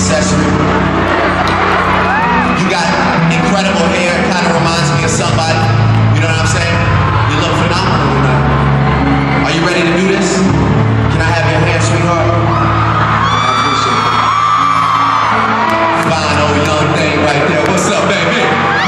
accessory. You got incredible hair, it kind of reminds me of somebody. You know what I'm saying? You look phenomenal tonight. Are you ready to do this? Can I have your hand, sweetheart? I appreciate it. Fine old young thing right there. What's up, baby?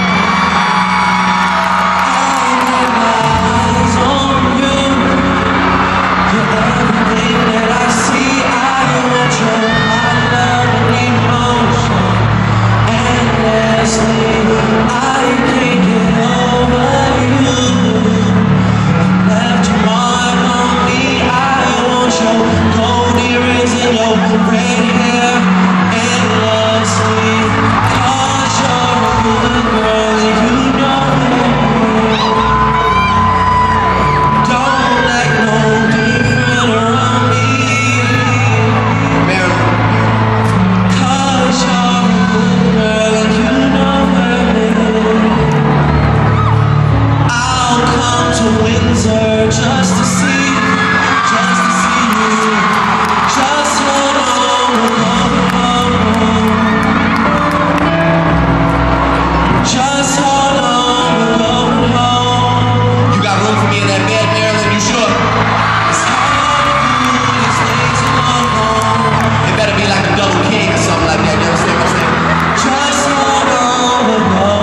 Just to see you. Just hold on. Just hold on. You got room for me in that bed, Marilyn? You sure? It's hard to do these things alone. It better be like a double king or something like that. You understand what I'm saying? Just hold on.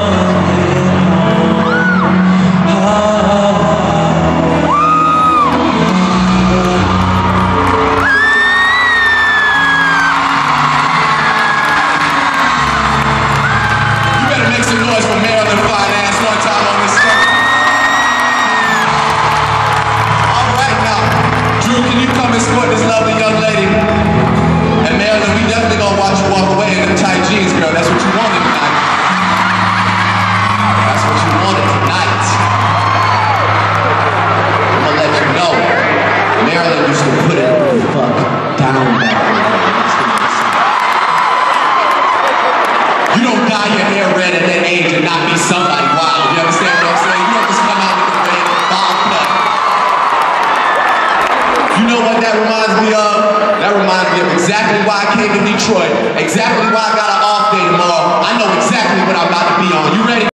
Make some noise for Marilyn Finance one time on this show. All right now, Drew, can you come escort this lovely young lady? And Marilyn, we definitely gonna watch you walk away in them tight jeans, girl. That's what you wanted tonight. That's what you wanted tonight. I'm gonna let you know, Marilyn used to put it the fuck down back there. You don't dye your hair red at that age and not be somebody wild. You understand what I'm saying? You don't just come out with a red ball cut. You know what that reminds me of? That reminds me of exactly why I came to Detroit. Exactly why I got an off day tomorrow. I know exactly what I'm about to be on. You ready?